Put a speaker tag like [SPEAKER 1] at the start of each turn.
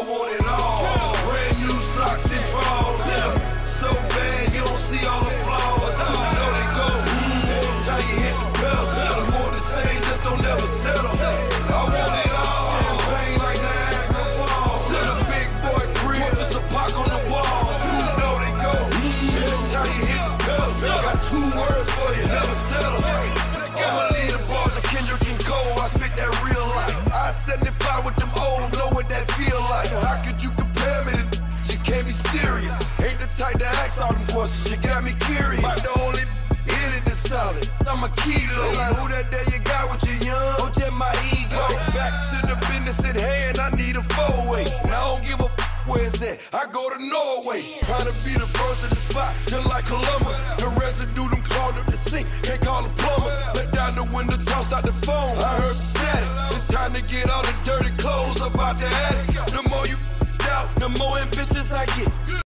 [SPEAKER 1] want it all. Brand new socks and drawers. So bad you don't see all the flaws. You know they go. Every time you hit the pedal, the more the same, just don't ever settle. I want it all. Champagne like Niagara Falls. To the big boy crib, just a pock on the wall. You know they go. Every time you hit the pedal, got 2 words for you, never settle. I'ma leave the bars of Kendrick and Cole. I spit that real life. I 75 with them old, know what that feel like. How could you compare me to? You can't be serious. Ain't the type to ask all them questions. You got me curious. But the only in it is solid. I'm a kilo. Like who that day you got with you young? Oh, just my ego. Back to the business at hand. I need a 4-way. And I don't give a where's that? I go to Norway. Trying to be the first of the spot, just like Columbus. The residue them clogged up the sink. Can't call the plumbers. Let down the window, tossed out the phone. I heard some static. It's time to get all the dirty clothes up out the attic. The more you out, the more ambitious I get.